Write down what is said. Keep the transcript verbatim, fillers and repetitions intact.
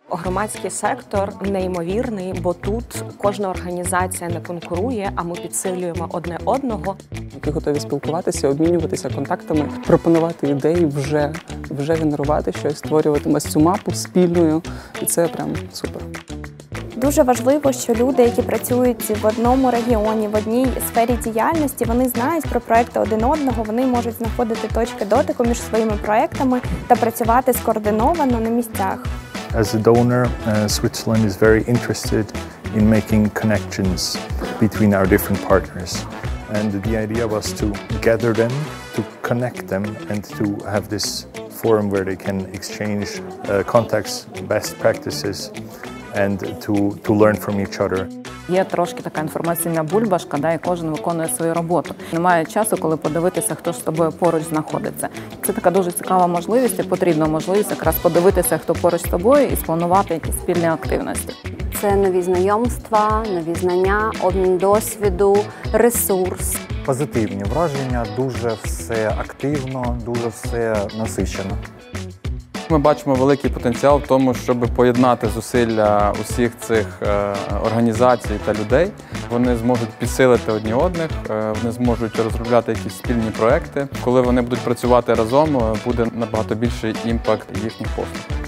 Громадський сектор неймовірний, бо тут кожна організація не конкурує, а ми підсилюємо одне одного. Які готові спілкуватися, обмінюватися контактами, пропонувати ідеї, вже, вже генерувати щось, створювати ось цю мапу спільною. І це прям супер. Дуже важливо, що люди, які працюють в одному регіоні, в одній сфері діяльності, вони знають про проекти один одного, вони можуть знаходити точки дотику між своїми проектами та працювати скоординовано на місцях. As a donor, uh, Switzerland is very interested in making connections between our different partners. And the idea was to gather them, to connect them, and to have this forum where they can exchange uh, contacts, best practices, and to, to learn from each other. Є трошки така інформаційна бульбашка, да, і кожен виконує свою роботу. Немає часу, коли подивитися, хто ж з тобою поруч знаходиться. Це така дуже цікава можливість і потрібна можливість якраз подивитися, хто поруч з тобою і спланувати якісь спільні активності. Це нові знайомства, нові знання, обмін досвіду, ресурс. Позитивні враження, дуже все активно, дуже все насичено. Ми бачимо великий потенціал в тому, щоб поєднати зусилля усіх цих організацій та людей. Вони зможуть підсилити одні одних, вони зможуть розробляти якісь спільні проекти. Коли вони будуть працювати разом, буде набагато більший імпакт їхніх послуг.